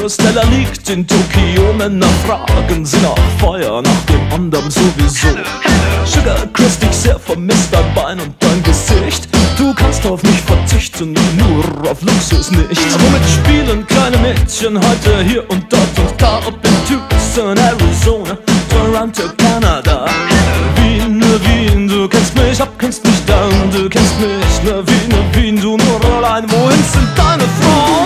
Stella liegt in Tokio, Männer fragen sie nach Feuer, nach dem anderen sowieso. Sugar Chris, dich sehr vermisst, dein Bein und dein Gesicht. Du kannst auf mich verzichten, nur auf Luxus nicht. Womit spielen kleine Mädchen heute hier und dort und da? Ob in Tucson, Arizona, Toronto, Kanada. Wien, Wien, du kennst mich ab, kennst mich down. Du kennst mich, Wien, du nur allein. Wohin sind deine Frauen?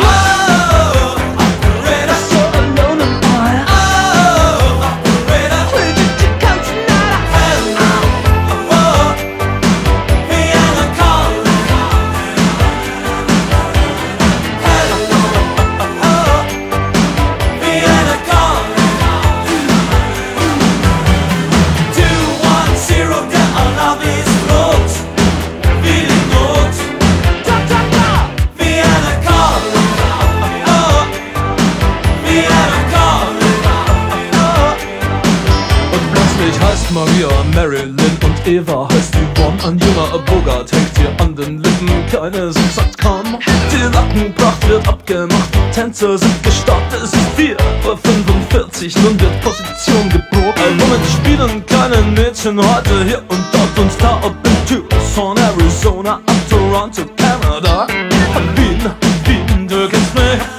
Maria, Marilyn und Eva heißt Yvonne. Ein junger Bogart hängt dir an den Lippen. Keine sind sagt komm. Die Lackenpracht wird abgemacht, die Tänzer sind gestartet. Es ist 4:45 Uhr, nun wird Position geprobt. Womit spielen kleine Mädchen heute hier und dort und da? Ob in Tucson, Arizona, ab Toronto, Kanada. Wien, Wien, du kennst mich.